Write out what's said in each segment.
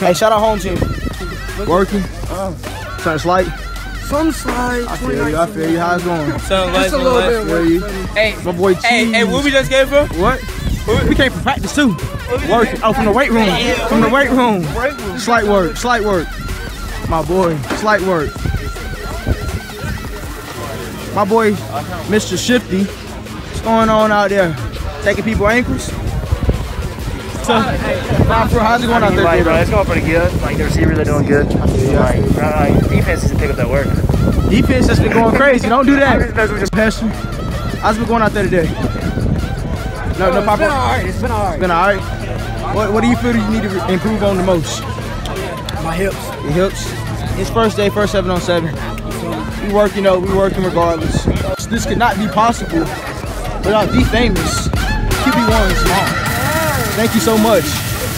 Hey, shout out home team. Working? Something slight? Some slide. I feel you. How's it going? Something light, a little bit. Hey, my boy Cheese. Hey, where we just came from? What? We came from practice too. Working. Oh, from the weight room. From the weight room. Slight work. My boy, slight work. My boy, Mr. Shifty. What's going on out there? Taking people's ankles? So, how's it going out there, right, bro? It's going pretty good. Like, the receivers are doing good. Defense needs to pick up that work. Defense has been going crazy. Don't do that. Pastor, how's it been going out there today? No, Papa? It's been all right. It's been all right. What do you feel you need to improve on the most? My hips. Your hips? It's first day, first 7 on 7. We working regardless. This could not be possible without the famous QB1 Small. Thank you so much.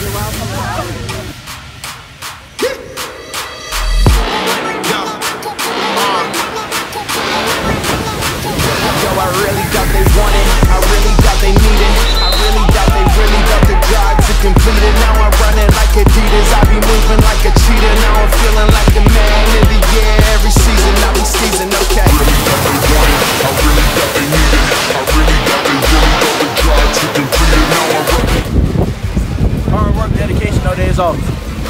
I really thought they wanted, I really thought they needed, I really thought they really got the drive to complete it. Now I'm running like Adidas, I be moving like a cheetah. Now I'm feeling like the man of the year every season. I be seasoned, okay. I really thought they wanted, I really thought they needed, I really thought they really got the drive to complete it. Now I'm running. Hard work, dedication, no days off.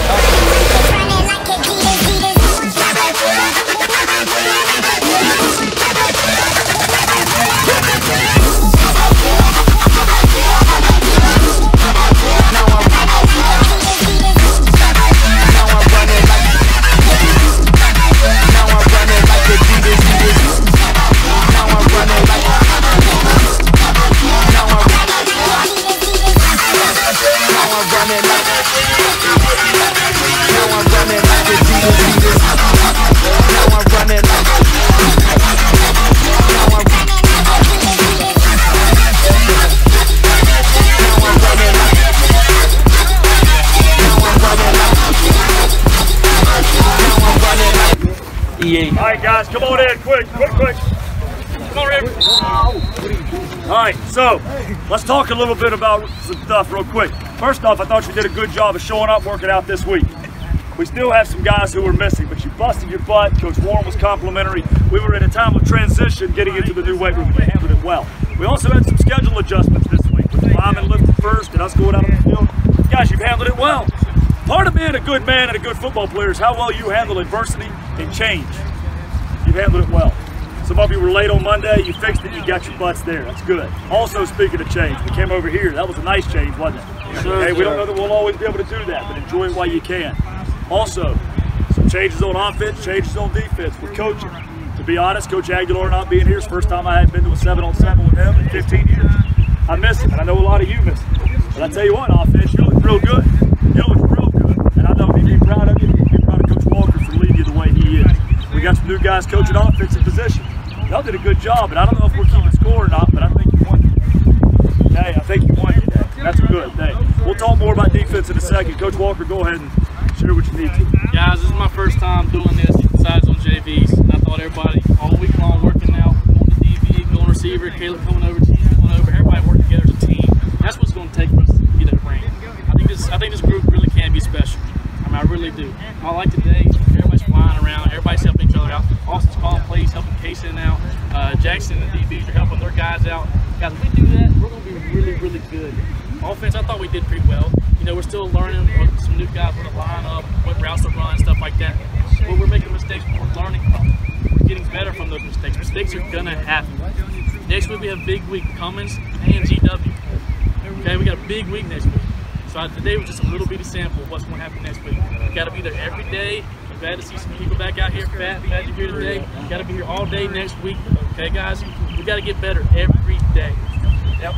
All right, guys, come on in, quick. Come on in. All right, so let's talk a little bit about some stuff real quick. First off, I thought you did a good job of showing up, working out this week. We still have some guys who were missing, but you busted your butt. Coach Warren was complimentary. We were in a time of transition getting into the new weight room. We handled it well. We also had some schedule adjustments this week with the linemen lifting first and us going out on the field. Guys, you've handled it well. Part of being a good man and a good football player is how well you handle adversity and change. You've handled it well. Some of you were late on Monday, you fixed it, you got your butts there. That's good. Also, speaking of change, we came over here. That was a nice change, wasn't it? Sure, hey, we don't know that we'll always be able to do that, but enjoy it while you can. Also, some changes on offense, changes on defense. We're coaching. To be honest, Coach Aguilar not being here is the first time I had been to a 7-on-7 with him in 15 years. I miss him, and I know a lot of you miss him. But I tell you what, offense, you look real good. You look real good. And I know he'd be proud of you. He'd be proud of Coach Walker for leading you the way he is. We got some new guys coaching offensive position. Y'all did a good job, and I don't know if we're keeping score or not, but I think you won. Hey, I think you won today. That's a good thing. We'll talk more about defense in a second. Coach Walker, go ahead and share what you need to. Guys, this is my first time doing this besides on JVs. And I thought everybody all week long working out, on the DB, going receiver, Caleb coming over, T coming over, everybody working together as a team. That's what's going to take for us to get that ring. I think this group really can be special. I mean, I really do. I like today, everybody's flying around, everybody's helping each other out. Austin's calling plays, helping Casey out. Jackson and the DBs are helping their guys out. Guys, if we do that, we're going to be really, really good. Offense, I thought we did pretty well. You know, we're still learning some new guys with a lineup, what routes to run, stuff like that. But we're making mistakes, but we're learning from them. We're getting better from those mistakes. Mistakes are going to happen. Next week, we have a big week, Cummins and GW. Okay, we got a big week next week. So today was just a little bitty sample of what's going to happen next week. We got to be there every day. I'm glad to see some people back out here. Glad you're here today. Got to be here all day next week. Okay, guys, we got to get better every day. Yep.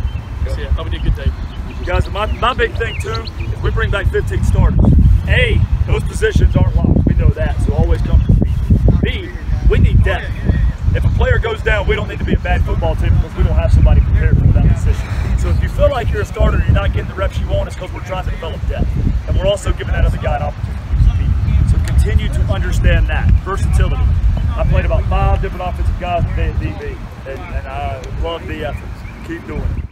So yeah, I thought we did a good day. Guys, my big thing too is we bring back 15 starters. A, those positions aren't locked. We know that, so always come to B. B, we need depth. If a player goes down, we don't need to be a bad football team because we don't have somebody prepared for that position. So if you feel like you're a starter and you're not getting the reps you want, it's because we're trying to develop depth. And we're also giving that other guy an opportunity to compete. So continue to understand that. Versatility. I played about 5 different offensive guys today at DB, and I love the efforts. Keep doing it.